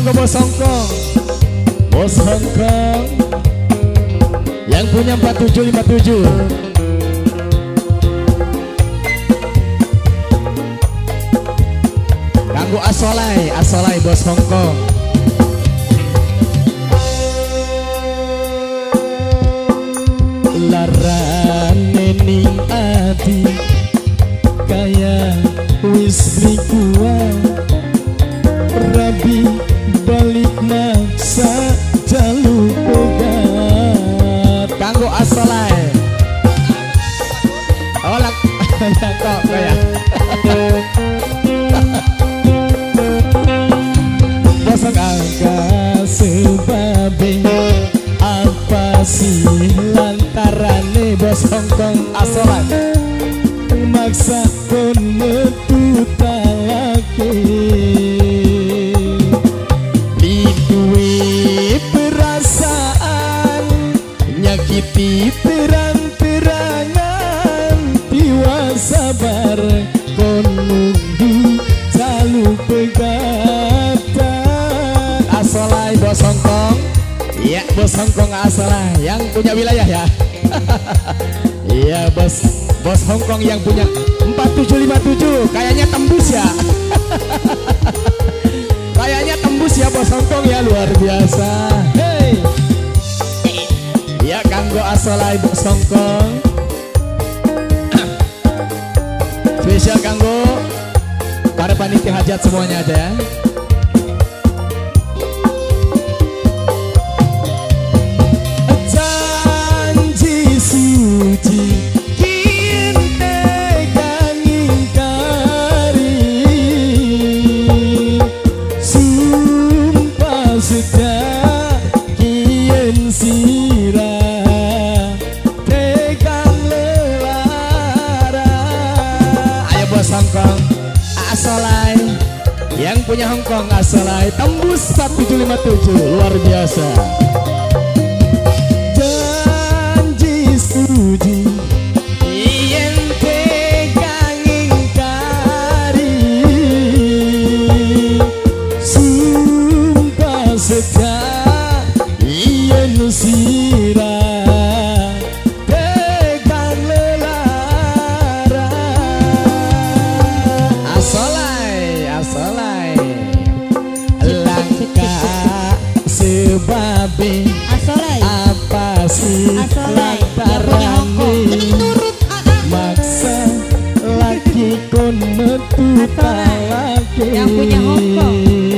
kanggo bos Hongkong. Bos Hongkong yang punya 4757. Kanggo Asolai, Asolai bos Hongkong. Larane ning ati kaya wis kuat Rabi balik maksa jaluk pegat. Kanggo Asolai. Oh lak kok kaya bosok angka sebabe apa sih lantarane bos Hongkong Asolai maksa kon metu talake diduwe perasaan nyakiti terang-terangan tiwa sabar kon nunggu jaluk pegatan. Asolai bos Hongkong. Iya bos Hongkong Asolai yang punya wilayah ya. Iya bos Hongkong yang punya 4757. Kayaknya tembus ya. Kayaknya tembus ya bos Hongkong ya, luar biasa. Hey. Iya kanggo Asolai bos Hongkong. Spesial kanggo para panitia hajat semuanya aja ya. Hongkong Asolai yang punya Hongkong Asolai tembus 4757, luar biasa. Janji suci yen tegang ingkari sumpah setia yen sira sebabe Asolai apa sih lantarane maksa lagi kon metu talake yang punya Hongkong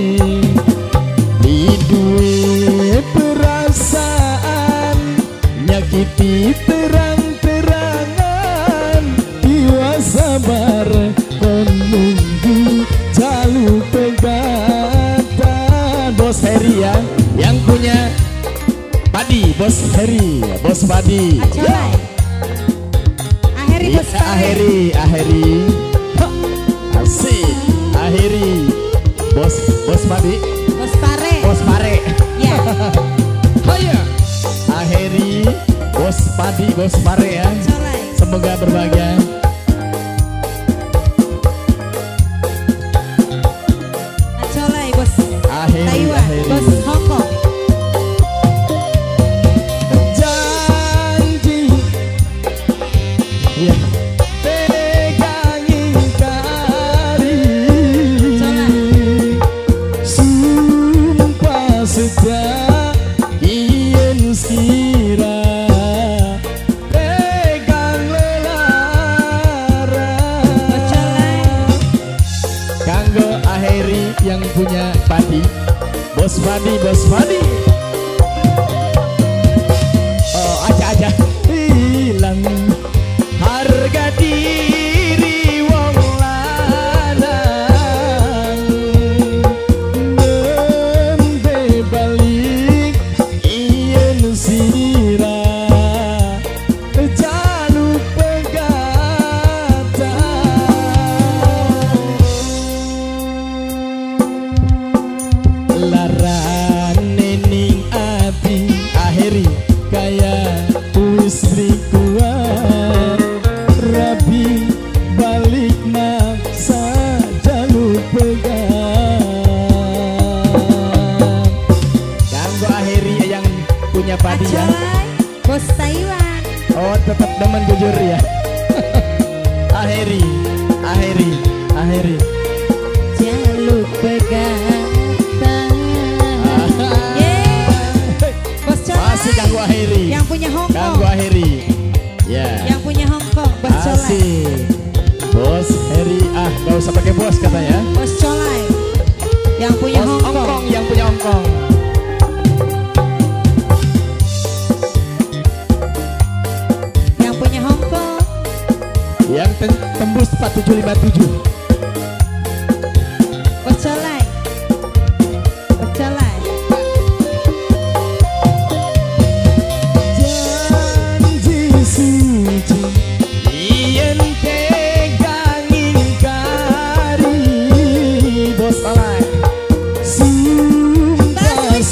diduwe perasaan nyakiti terang-terangan tiwa sabar kon nunggu jaluk pegatan. Bos Heri ya yang punya Padi, bos Heri, bos Padi. Asolai Aheri bos Pare. Aheri asik Aheri bos Padi, bos Pare, bos Pare ya. Haya Aheri bos Padi, bos Pare ya. Asolai. Semoga berbahagia. Asolai bos Aheri, Taiwan, Aheri. bos Hongkong. Janji ya pegang ingkari sumpah setia yen sira pegang lelara. Kanggo Aheri yang punya Padi, bos Padi, bos Padi. Oh aja hilang harga diri wong lanang nembe balik yen sira jaluk pegatan. Larane ning ati Aheri kaya wis kuat Rabi tadi ya. Acolai, bos Taiwan. Oh tetap demen jujur ya. Akhiri, akhiri, akhiri. Jaluk pegang tangan. Yeay. Bos Colai. Masih ganggu akhiri. Yang punya Hongkong. Ganggu akhiri. Ya. Yang punya Hongkong, Bos Colai. Asik. Bos Heri, gak usah pakai bos katanya. Bos Colai. Yang punya Bos Hongkong. Hongkong, yang punya Hongkong. Yang punya Hongkong. Yang tembus 4757. Bos Colai. Bos Colai. Janji suci yen pegang ingkari. Bos Alay. Sumpah Mas,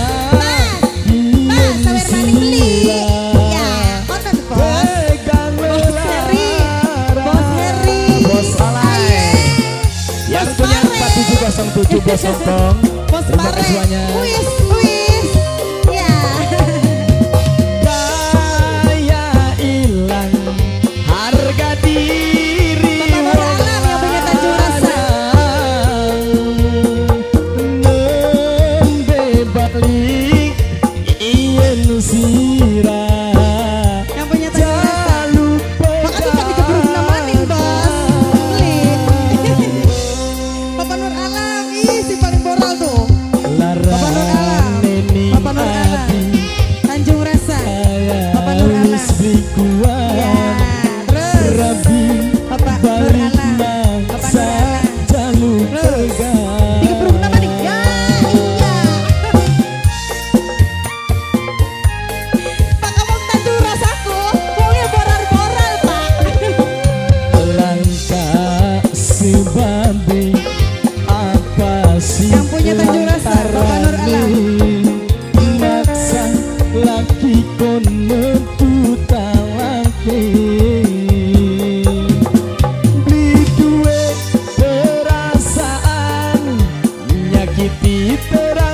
yen sawer maning beli. Ya, konten bos. pegang Bos Heri. Bos Heri. Bos Alay. Yang Bos punya Pare. 4707 Bos Hongkong. Bos Terima Pare. kasih banyak. Wis, wis. Ya. Daya hilang harga diri. Bapak Nur Alam yang punya Tanjung Rasa. Nembe balik ien sirah. Yang punya Tanjung Rasa. Jaluk Makanya kami keburu guna maning bos. Beli. Bapak Nur Alam, ih si paling moral tuh. Bapak Nur Alam. Bapak Nur Alam. Tanjung Rasa. Bapak Nur Alam. Ya, terus. Bapak Nur Alam. Bapak Nur Alam. Terus. Dikeburu guna maning. Ya, iya. Pak ngomong Tanjung Rasaku, ngomongnya moral-moral Pak. Langkah sebanding apa sih Yang punya Tanjung Rasa, Bapak Nur Alam. maksa laki kono tutang laki beli duwe perasaan nyakiti terang